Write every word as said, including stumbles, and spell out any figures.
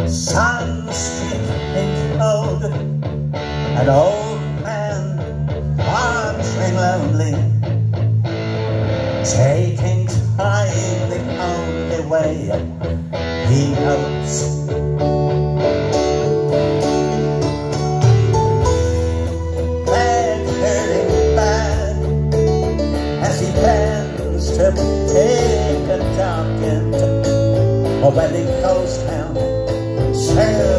Sun streaking cold, an old man wandering lonely, taking time the only way he knows. Leg hurting bad as he bends to take a dark end, or when he goes down, share